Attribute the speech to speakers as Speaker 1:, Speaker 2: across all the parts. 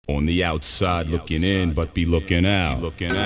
Speaker 1: On the outside looking in, but be looking out.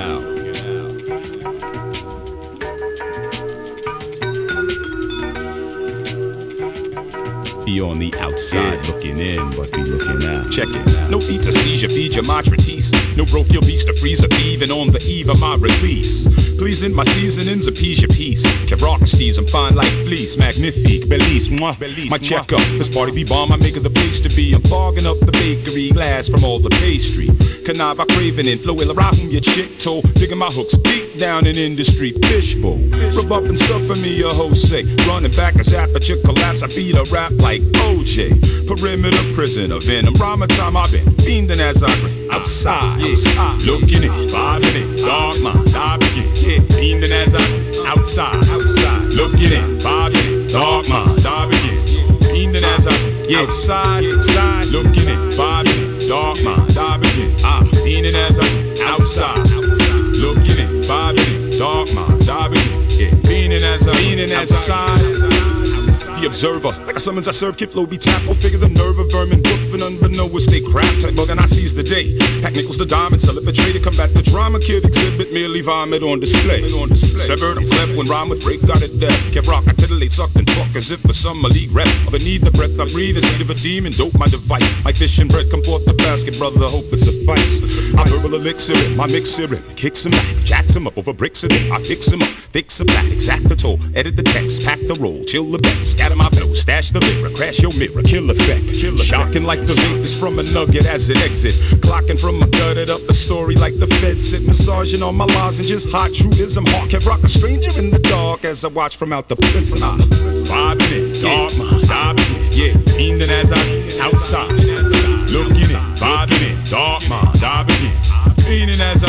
Speaker 1: Be on the outside looking in, but be looking out. Check it. No eat to seizure, feed your matrice. No broke your beast to freeze or even on the eve of my release. Pleasing my seasonings, appease your peace. Carocracies, I'm fine like fleece. Magnifique, Belize, moi. My check up. This party be bomb, I make it the place to be. I'm fogging up the bakery glass from all the pastry. Connive, I craving in. Flow, rahum, your chick toe. Digging my hooks deep down in industry. Fishbowl. Rub up and suffer me, a Jose. Running back as aperture collapse. I beat a rap like OJ. Perimeter prisoner, venom. Rhyme time I've been fiending as I grin. Outside, looking in, vibing in. Dark mind, I begin. Fiending as I grin. Outside, looking in, vibing in. Dark mind, I begin. Fiending as I grin. Outside, looking in, vibing in. Dark mind, I begin. Fiending as I grin. Outside, looking in, vibing in. Dark mind, I begin. Fiending as I grin. Outside. The observer, like a summons I serve, kid flow be tap, or figure the nerve of vermin, woofing unbeknownst they crap, type bug and I seize the day. Pack nickels to diamond, sell it for trade to combat the drama, kid exhibit, merely vomit on display. Severed, I'm cleft when rhyme with break, got it death. Kept rock, I titillate, sucked and fuck as if for some league rep. Of a need the breath I breathe, the seed of a demon, dope my device. Like fish and bread, come forth the basket, brother, hope it suffice. I verbal elixir it, my mixer it, kicks him back, jacks him up over bricks of it. I fix him up, fix a back, exact the toll, edit the text, pack the roll, chill the bet, scatter my pillow, stash the lyric, crash your mirror, kill effect. Shocking like the vapors from a nugget as it exit. Clocking from my gutted up a story like the Fed sit. Massaging on my lozenges, hot truism, hawk. Kept rock a stranger in the dark as I watch from out the prison. Vibing in, dark mind, diving in, fiending as I outside. Looking in, vibing in, dark mind, diving in. Fiending as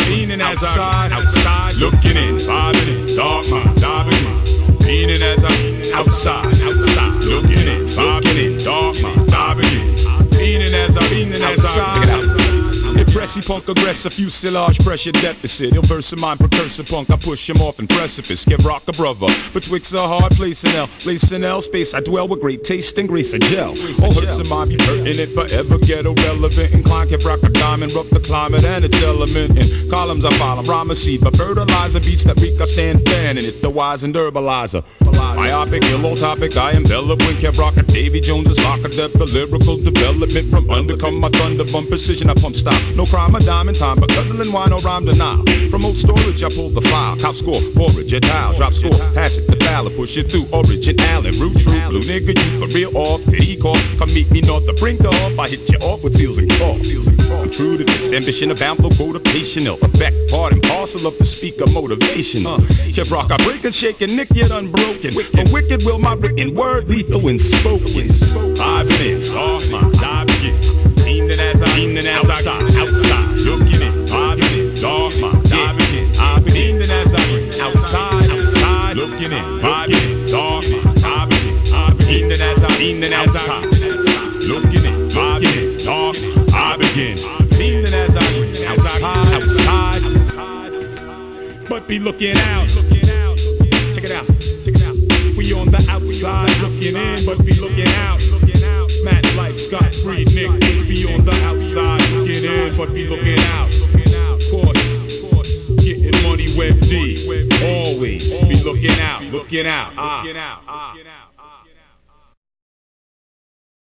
Speaker 1: I outside. Looking in, vibing in, dark mind, diving in. Fiending as I outside. Looking in, vibing in, dark mind, diving in. Fiending as I Impressy punk aggressive, fuselage pressure deficit. Ill verse of mine, precursor punk. I push him off in precipice. Give rock a brother. Betwixt a hard place in L. Lace in L space. I dwell with great taste and grace of gel. All hurts of mine be hurting it forever. Get irrelevant. Incline, kept rock a diamond. Rough the climate and its element. In columns I follow. Rhyme a seed. But fertilizer beats that reek. I stand fanning it. The wise and herbalizer. Myopic, ill on topic. I envelop when kept rock a Davy Jones's lock of depth. The lyrical development from under come my thunder bump precision. I pump stop. No crime, a dime in time, but guzzling wine or rhyme denial. From old storage, I pull the file. Cop score, forage, a towel, drop score, pass it, the ballot, push it through. Origin, Allen, root, true, blue nigga, you for real off. Did he call? Come meet me north the brink off. I hit you off with seals and calls. I'm true to this ambition, abound, flow, motivational effect, part and parcel of the speaker motivation. Kept rock, I break and shake and nick yet unbroken. But wicked will my written word lethal and spoken. I've been off my dive again. Fiending as outside, looking in, vibing in, dark mind, diving in. I've been fiending as outside, looking in, vibing in, dark mind, diving in. I've been fiending as outside, looking in, vibing in, dark mind, I begin. Fiending as outside, but be looking out. Check it out. We on the outside, looking in, but be looking out. Matt Light, Scott Free, Nick, let's be on the outside, looking in, but be looking out. Of course, getting money, Web D, always be looking out.